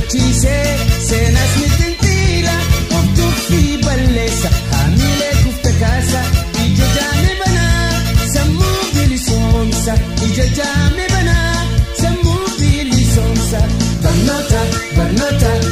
Barbaachise seenas mitintiira of fi balleessa hamilee kufte kaasa ija jaame banaa sammuu bilisoomsa ija jaame banaa sammuu bilisoomsa barnoota barnoota.